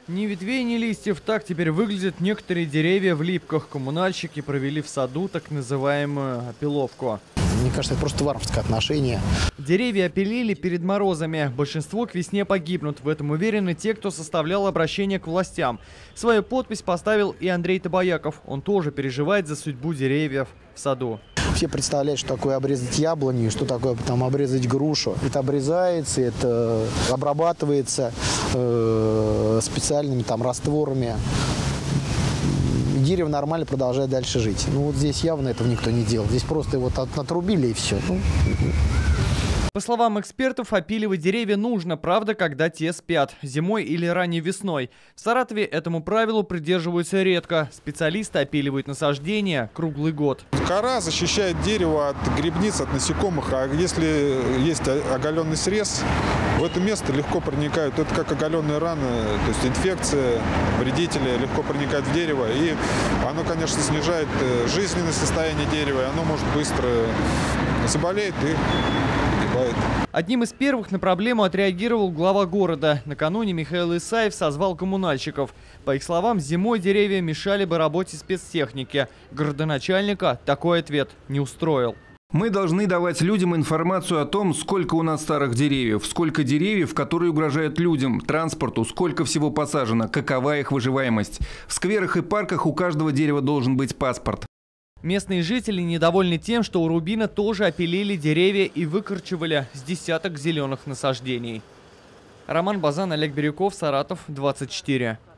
Ни ветвей, ни листьев. Так теперь выглядят некоторые деревья в Липках. Коммунальщики провели в саду так называемую опиловку. Мне кажется, это просто варварское отношение. Деревья опилили перед морозами. Большинство к весне погибнут. В этом уверены те, кто составлял обращение к властям. Свою подпись поставил и Андрей Табаяков. Он тоже переживает за судьбу деревьев в саду. Все представляют, что такое обрезать яблоню, что такое там обрезать грушу. Это обрезается, это обрабатывается специальными там растворами. Дерево нормально продолжает дальше жить. Ну вот здесь явно этого никто не делал. Здесь просто его натрубили и все. По словам экспертов, опиливать деревья нужно, правда, когда те спят, зимой или ранней весной. В Саратове этому правилу придерживаются редко. Специалисты опиливают насаждения круглый год. Кора защищает дерево от грибниц, от насекомых, а если есть оголенный срез, в это место легко проникают. Это как оголенные раны, то есть инфекция, вредители легко проникают в дерево. И оно, конечно, снижает жизненное состояние дерева, и оно может быстро заболеть и погибает. Одним из первых на проблему отреагировал глава города. Накануне Михаил Исаев созвал коммунальщиков. По их словам, зимой деревья мешали бы работе спецтехники. Городоначальника такой ответ не устроил. Мы должны давать людям информацию о том, сколько у нас старых деревьев, сколько деревьев, которые угрожают людям, транспорту, сколько всего посажено, какова их выживаемость. В скверах и парках у каждого дерева должен быть паспорт. Местные жители недовольны тем, что у Рубина тоже опилили деревья и выкорчевали с десяток зеленых насаждений. Роман Базан, Олег Бирюков, Саратов, 24.